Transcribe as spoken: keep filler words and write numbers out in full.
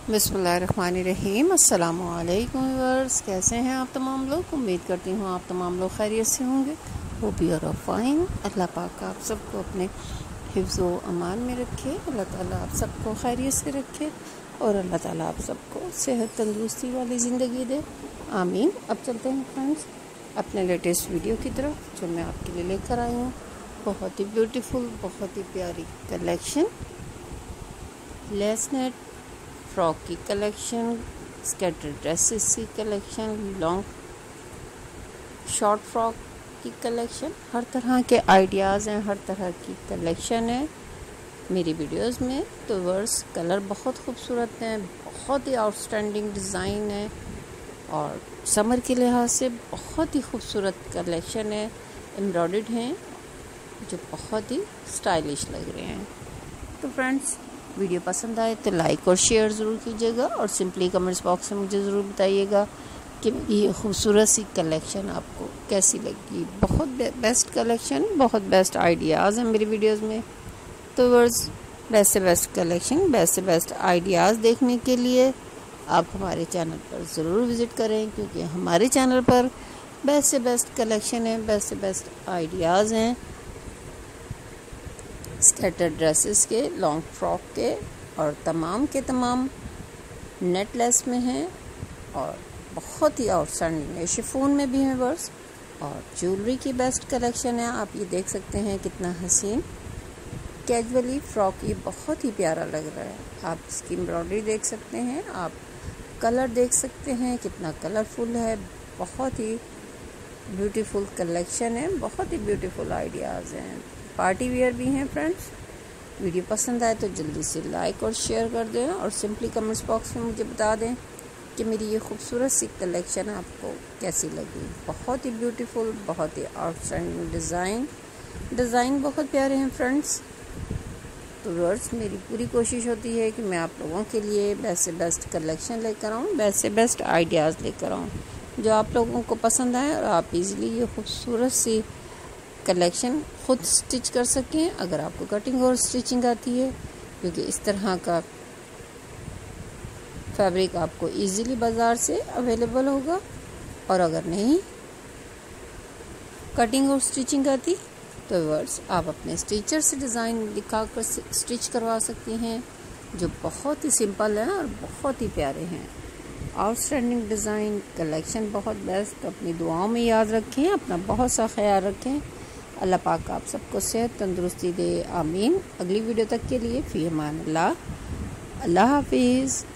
बिस्मिल्लाहिर्रहमानिर्रहीम। अस्सलामुअलैकुम व्यूअर्स, कैसे हैं आप तमाम लोग। उम्मीद करती हूँ आप तमाम लोग खैरियत से होंगे। Hope you are fine. अल्लाह पाक आप सबको अपने हिफ्ज़ व अमान में रखे। अल्लाह ताला आप सबको खैरियत से रखे और अल्लाह ताला आप सबको सेहत तंदुरुस्ती वाली ज़िंदगी दे, आमीन। अब चलते हैं फ्रेंड्स अपने लेटेस्ट वीडियो की तरफ जो मैं आपके लिए लेकर आई हूँ। बहुत ही ब्यूटीफुल, बहुत ही प्यारी कलेक्शन, लेस नेट फ्रॉक की कलेक्शन, स्कैटर ड्रेसेस की कलेक्शन, लॉन्ग शॉर्ट फ्रॉक की कलेक्शन, हर तरह के आइडियाज़ हैं, हर तरह की कलेक्शन है मेरी वीडियोस में। तो वर्स कलर बहुत खूबसूरत हैं, बहुत ही आउटस्टैंडिंग डिज़ाइन है और समर के लिहाज से बहुत ही खूबसूरत कलेक्शन है। एम्ब्रॉयडर्ड हैं जो बहुत ही स्टाइलिश लग रहे हैं। तो फ्रेंड्स वीडियो पसंद आए तो लाइक और शेयर ज़रूर कीजिएगा और सिंपली कमेंट्स बॉक्स में मुझे ज़रूर बताइएगा कि ये खूबसूरत सी कलेक्शन आपको कैसी लगी। बहुत बेस्ट कलेक्शन, बहुत बेस्ट आइडियाज़ हैं मेरी वीडियोस में। तो वर्स बेस्ट से बेस्ट कलेक्शन, बेस्ट से बेस्ट आइडियाज़ देखने के लिए आप हमारे चैनल पर ज़रूर विज़िट करें, क्योंकि हमारे चैनल पर बेस्ट से बेस्ट कलेक्शन है, बेस्ट से बेस्ट आइडियाज़ हैं स्कैटर ड्रेसेस के, लॉन्ग फ्रॉक के और तमाम के तमाम नेटलेस में हैं और बहुत ही आउटस्टैंडिंग है। शिफॉन में भी हैं वर्स और ज्वेलरी की बेस्ट कलेक्शन है। आप ये देख सकते हैं कितना हसीन कैजुअली फ्रॉक, ये बहुत ही प्यारा लग रहा है। आप इसकी एम्ब्रॉयडरी देख सकते हैं, आप कलर देख सकते हैं कितना कलरफुल है। बहुत ही ब्यूटीफुल कलेक्शन है, बहुत ही ब्यूटीफुल आइडियाज़ हैं। पार्टी वेयर भी हैं फ्रेंड्स। वीडियो पसंद आए तो जल्दी से लाइक और शेयर कर दें और सिंपली कमेंट्स बॉक्स में मुझे बता दें कि मेरी ये खूबसूरत सी कलेक्शन आपको कैसी लगी। बहुत ही ब्यूटीफुल, बहुत ही आउटस्टैंडिंग डिज़ाइन डिज़ाइन बहुत प्यारे हैं फ्रेंड्स। तो व्यूअर्स मेरी पूरी कोशिश होती है कि मैं आप लोगों के लिए बेस्ट से बेस्ट कलेक्शन लेकर आऊँ, बेस्ट से बेस्ट आइडियाज़ लेकर आऊँ जो आप लोगों को पसंद आए और आप इजीली ये खूबसूरत सी कलेक्शन ख़ुद स्टिच कर सकें अगर आपको कटिंग और स्टिचिंग आती है, क्योंकि इस तरह का फैब्रिक आपको इजीली बाज़ार से अवेलेबल होगा। और अगर नहीं कटिंग और स्टिचिंग आती तो व्यूअर्स आप अपने स्टिचर से डिज़ाइन दिखा कर स्टिच करवा सकती हैं, जो बहुत ही सिंपल हैं और बहुत ही प्यारे हैं। आउटस्टैंडिंग डिज़ाइन कलेक्शन बहुत बेस्ट। तो अपनी दुआओं में याद रखें, अपना बहुत सा ख्याल रखें। अल्लाह पाक आप सबको सेहत तंदुरुस्ती दे, आमीन। अगली वीडियो तक के लिए फ़ी अमान अल्लाह, अल्लाह हाफिज़।